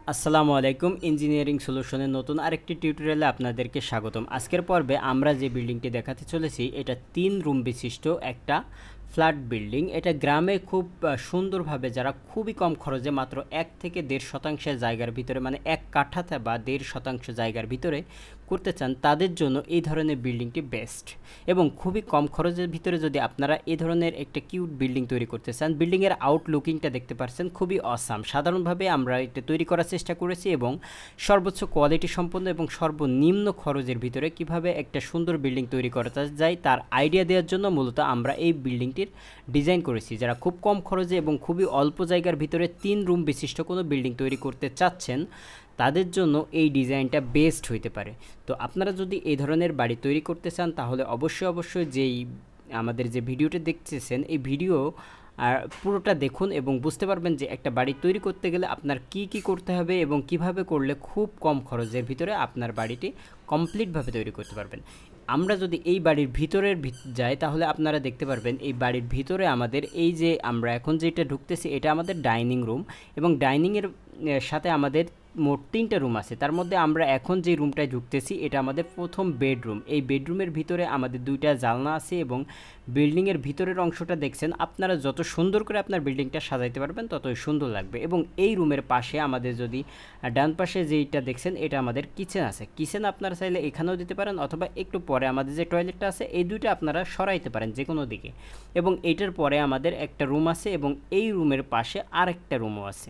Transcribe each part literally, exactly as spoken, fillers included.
আসসালামু আলাইকুম ইঞ্জিনিয়ারিং সলিউশনের নতুন আরেকটি টিউটোরিয়ালে আপনাদেরকে স্বাগতম। আজকের পর্বে আমরা যে বিল্ডিংটি দেখাতে চলেছি এটা তিন রুম বিশিষ্ট একটা ফ্ল্যাট বিল্ডিং। এটা গ্রামে খুব সুন্দরভাবে যারা খুবই কম খরচে মাত্র এক থেকে দেড় শতাংশ জায়গার ভিতরে মানে এক কাঠাতে বা দেড় শতাংশ জায়গার ভিতরে করতে চান তাদের জন্য এই ধরনের বিল্ডিংটি বেস্ট। এবং খুবই কম খরচের ভিতরে যদি আপনারা এই ধরনের একটা কিউট বিল্ডিং তৈরি করতে চান, বিল্ডিংয়ের আউটলুকিংটা দেখতে পাচ্ছেন খুবই অসাম। সাধারণভাবে আমরা এটা তৈরি করার চেষ্টা করেছি এবং সর্বোচ্চ কোয়ালিটি সম্পন্ন এবং সর্বনিম্ন খরচের ভিতরে কিভাবে একটা সুন্দর বিল্ডিং তৈরি করা যায় তার আইডিয়া দেওয়ার জন্য মূলত আমরা এই বিল্ডিংটির ডিজাইন করেছি। যারা খুব কম খরচে এবং খুবই অল্প জায়গার ভিতরে তিন রুম বিশিষ্ট কোনো বিল্ডিং তৈরি করতে চাচ্ছেন তাদের জন্য এই ডিজাইনটা বেস্ট হইতে পারে। তো আপনারা যদি এই ধরনের বাড়ি তৈরি করতে চান তাহলে অবশ্যই অবশ্যই যেই আমাদের যে ভিডিওটি দেখতেছেন এই ভিডিও আর পুরোটা দেখুন এবং বুঝতে পারবেন যে একটা বাড়ি তৈরি করতে গেলে আপনার কি কি করতে হবে এবং কিভাবে করলে খুব কম খরচের ভিতরে আপনার বাড়িটি কমপ্লিটভাবে তৈরি করতে পারবেন। আমরা যদি এই বাড়ির ভিতরের যাই তাহলে আপনারা দেখতে পারবেন এই বাড়ির ভিতরে আমাদের এই যে আমরা এখন যেটা ঢুকতেছি এটা আমাদের ডাইনিং রুম এবং ডাইনিংয়ের সাথে আমাদের মোট তিনটা রুম আছে। তার মধ্যে আমরা এখন যে রুমটায় ঢুকতেছি এটা আমাদের প্রথম বেডরুম। এই বেডরুমের ভিতরে আমাদের দুইটা জানলা আছে এবং বিল্ডিংয়ের ভিতরের অংশটা দেখছেন আপনারা যত সুন্দর করে আপনার বিল্ডিংটা সাজাইতে পারবেন ততই সুন্দর লাগবে। এবং এই রুমের পাশে আমাদের যদি ডান পাশে যেইটা দেখছেন এটা আমাদের কিচেন আছে। কিচেন আপনারা চাইলে এখানেও দিতে পারেন অথবা একটু পরে আমাদের যে টয়লেটটা আছে এই দুইটা আপনারা সরাইতে পারেন যে কোনো দিকে। এবং এইটার পরে আমাদের একটা রুম আছে এবং এই রুমের পাশে আরেকটা রুমও আছে।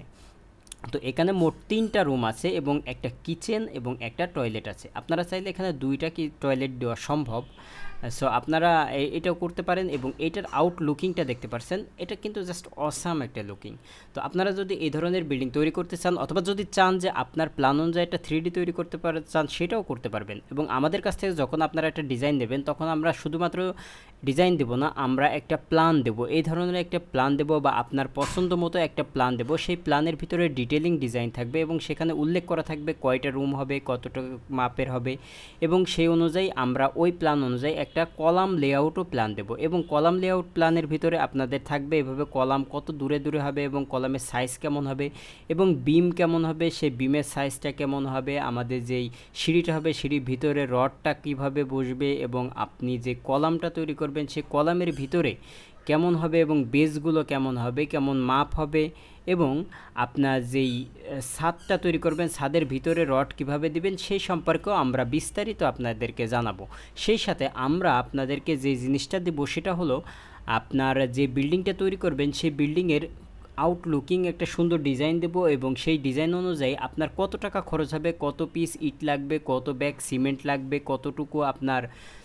তো এখানে মোট তিনটা রুম আছে এবং একটা কিচেন এবং একটা টয়লেট আছে। আপনারা চাইলে এখানে দুইটা কি টয়লেট দেওয়া সম্ভব, সো আপনারা এটাও করতে পারেন। এবং এটার আউট লুকিংটা দেখতে পাচ্ছেন এটা কিন্তু জাস্ট অসাম একটা লুকিং। তো আপনারা যদি এই ধরনের বিল্ডিং তৈরি করতে চান অথবা যদি চান যে আপনার প্ল্যান অনুযায়ী একটা থ্রি ডি তৈরি করতে পারে চান সেটাও করতে পারবেন। এবং আমাদের কাছ থেকে যখন আপনারা একটা ডিজাইন দেবেন তখন আমরা শুধুমাত্র ডিজাইন দেব না, আমরা একটা প্ল্যান দেব, এই ধরনের একটা প্ল্যান দেব বা আপনার পছন্দ মতো একটা প্ল্যান দেব। সেই প্ল্যানের ভিতরে ডিটেলিং ডিজাইন থাকবে এবং সেখানে উল্লেখ করা থাকবে কয়টা রুম হবে, কতটা মাপের হবে এবং সেই অনুযায়ী আমরা ওই প্ল্যান অনুযায়ী একটা কলাম লেআউটও প্ল্যান দেব। এবং কলাম লেআউট প্ল্যানের ভিতরে আপনাদের থাকবে এভাবে কলাম কত দূরে দূরে হবে এবং কলামের সাইজ কেমন হবে এবং বিম কেমন হবে, সেই বিমের সাইজটা কেমন হবে, আমাদের যেই সিঁড়িটা হবে সিঁড়ির ভিতরে রডটা কিভাবে বসবে এবং আপনি যে কলামটা তৈরি করবেন সেই কলামের ভিতরে কেমন হবে এবং বেসগুলো কেমন হবে, কেমন মাপ হবে এবং আপনার যেই ছাদটা তৈরি করবেন ছাদের ভিতরে রড কিভাবে দিবেন সেই সম্পর্কেও আমরা বিস্তারিত আপনাদেরকে জানাবো। সেই সাথে আমরা আপনাদেরকে যে জিনিসটা দেব সেটা হলো আপনার যে বিল্ডিংটা তৈরি করবেন সেই বিল্ডিংয়ের আউটলুকিং একটা সুন্দর ডিজাইন দেব এবং সেই ডিজাইন অনুযায়ী আপনার কত টাকা খরচ হবে, কত পিস ইট লাগবে, কত ব্যাগ সিমেন্ট লাগবে, কতটুকু আপনার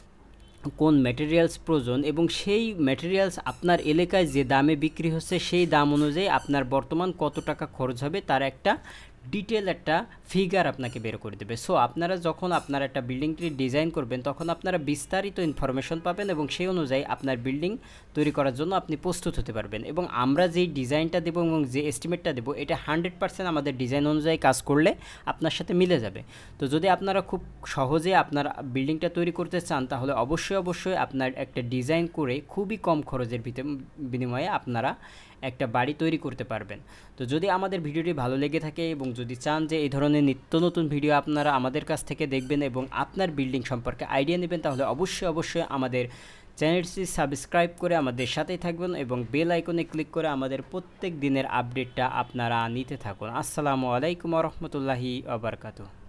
কোন ম্যাটেরিয়ালস প্রয়োজন এবং সেই ম্যাটেরিয়ালস আপনার এলাকায় যে দামে বিক্রি হচ্ছে সেই দাম অনুযায়ী আপনার বর্তমান কত টাকা খরচ হবে তার একটা ডিটেল একটা ফিগার আপনাকে বের করে দেবে। সো আপনারা যখন আপনারা একটা বিল্ডিংটি ডিজাইন করবেন তখন আপনারা বিস্তারিত ইনফরমেশন পাবেন এবং সেই অনুযায়ী আপনার বিল্ডিং তৈরি করার জন্য আপনি প্রস্তুত হতে পারবেন। এবং আমরা যেই ডিজাইনটা দেবো এবং যে এস্টিমেটটা দেবো এটা হান্ড্রেড পার্সেন্ট আমাদের ডিজাইন অনুযায়ী কাজ করলে আপনার সাথে মিলে যাবে। তো যদি আপনারা খুব সহজে আপনার বিল্ডিংটা তৈরি করতে চান তাহলে অবশ্যই অবশ্যই আপনার একটা ডিজাইন করে খুবই কম খরচের বিনিময়ে আপনারা একটা বাড়ি তৈরি করতে পারবেন। তো যদি আমাদের ভিডিওটি ভালো লেগে থাকে এবং যদি চান যে এই ধরনের নিত্য নতুন ভিডিও আপনারা আমাদের কাছ থেকে দেখবেন এবং আপনার বিল্ডিং সম্পর্কে আইডিয়া নেবেন তাহলে অবশ্যই অবশ্যই আমাদের চ্যানেলটি সাবস্ক্রাইব করে আমাদের সাথেই থাকবেন এবং বেল আইকনে ক্লিক করে আমাদের প্রত্যেক দিনের আপডেটটা আপনারা নিতে থাকুন। আসসালামু আলাইকুম ওয়া রাহমাতুল্লাহি ওয়া বারাকাতুহু।